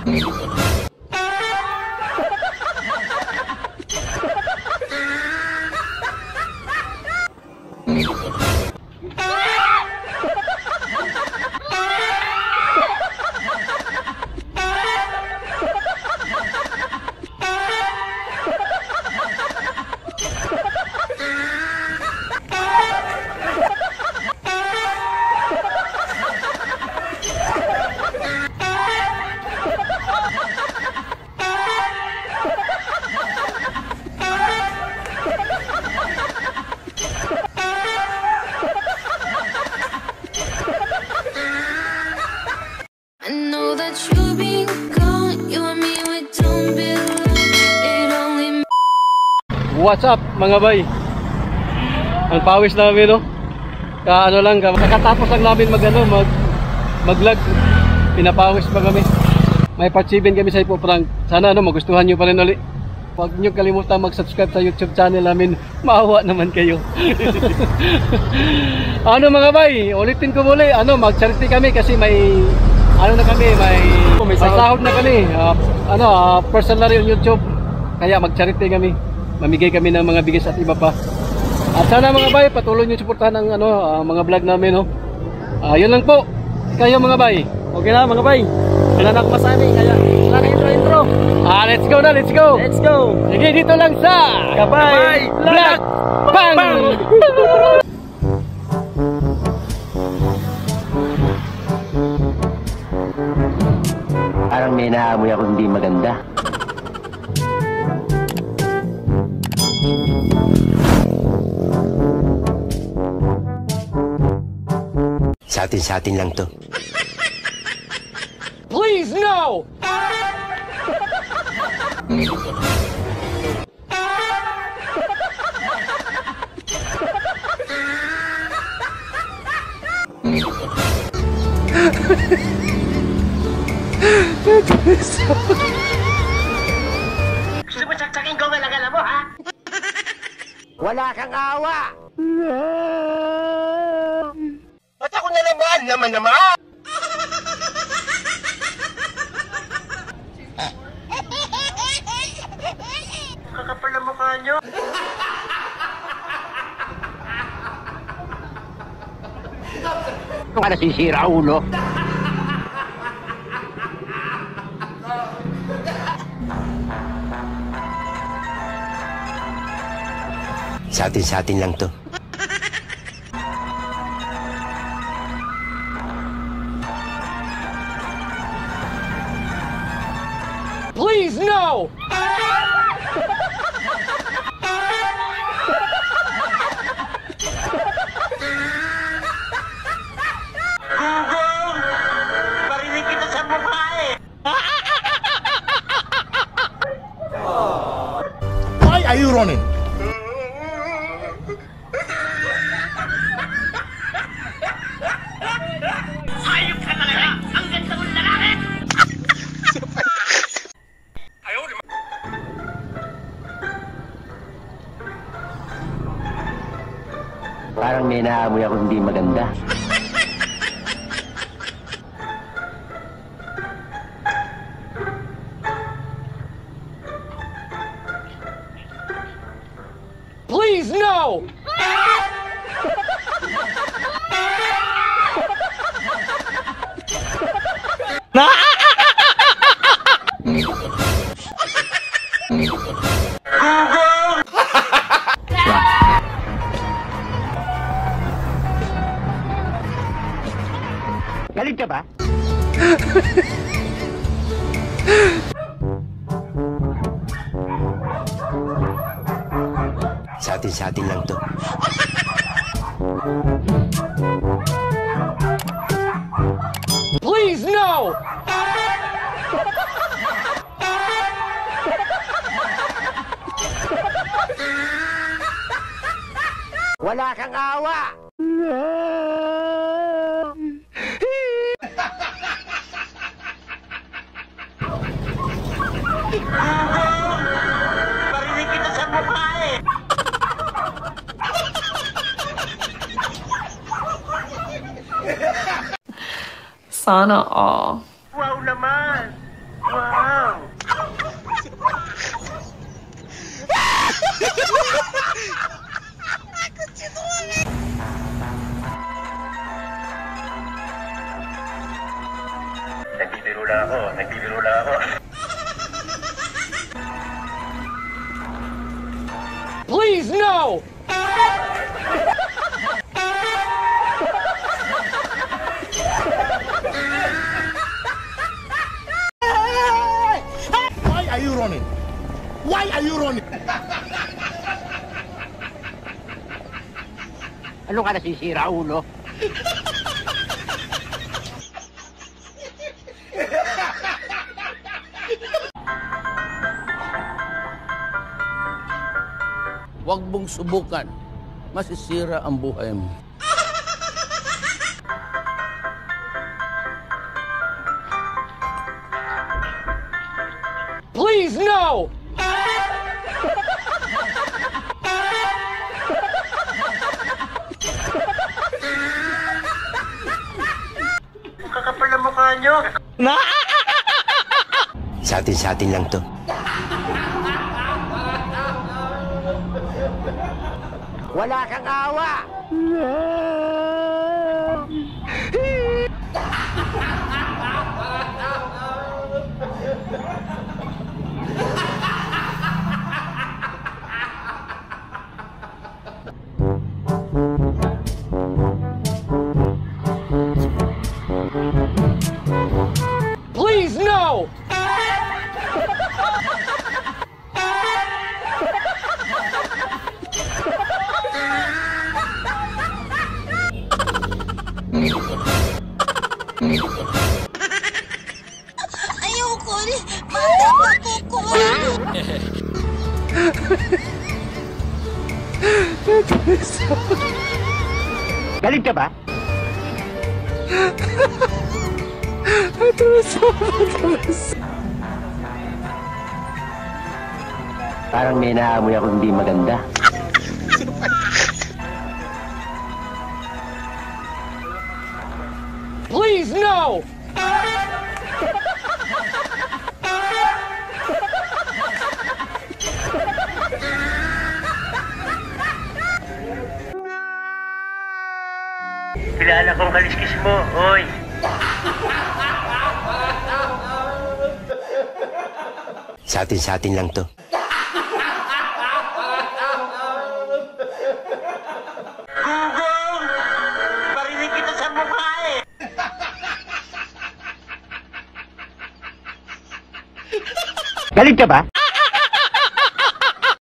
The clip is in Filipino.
What's up mga bay? Ang pawis namin no. Ano lang, kakatapos lang namin mag-vlog. Pinapawis pa kami. May part 7 kami sa Ipo Prank. Sana magustuhan niyo pa rin ulit. Huwag niyo kalimutan mag-subscribe sa YouTube channel namin. Maawa naman kayo. Mga bay, ulitin ko muli. Mag-charity kami kasi may may sahod na kami. Personal on YouTube. Kaya mag-charity kami. Mamigay kami ng mga bigas at iba pa. At sana mga bay, patuloy niyo suportahan ang mga vlog namin, no. Yun lang po. Kayo mga bay. Okay na mga bay. Wala na akong masabi, kaya wala na intro. Let's go na, let's go. Let's go. Sige, dito lang sa Gabay Vlog Bang. Parang may naamoy ako hindi maganda. Sa atin lang to. Please no. Gusto mo saksakin ko gala-gala mo, ha? Wala kang awa. Ba't ako na naman? Kakapal na mukha nyo. Ito ka nasisira, ulo. Sa atin lang to. Please no. Marinig kita sa mukha eh. Why are you running? Hayop ka talaga! Ang ganda mong lalaki! Parang may naamoy ako hindi maganda. Please no. Galit ka ba? Sa atin lang to. Please no. Wala kang awa! Marinig kita sa mukha eh! Sana all. Wow naman! Wow! Nagbibiro lang ako. Please, no! Why are you running? Why are you running? Ano ka nasisira, ulo? Huwag mong subukan. Masisira ang buhay mo. Please, no! Kakapal na mukha nyo. Sa atin lang to. Wala kang awa. Please, no! Ayoko rin. Mata ko ko. Galit ka ba? Parang may naamoy ako hindi maganda. Please, no! Kilala kong kaliskis mo, oy. Sa atin lang to. Gugong! Barinig kita sa mukha eh. Galit ka ba?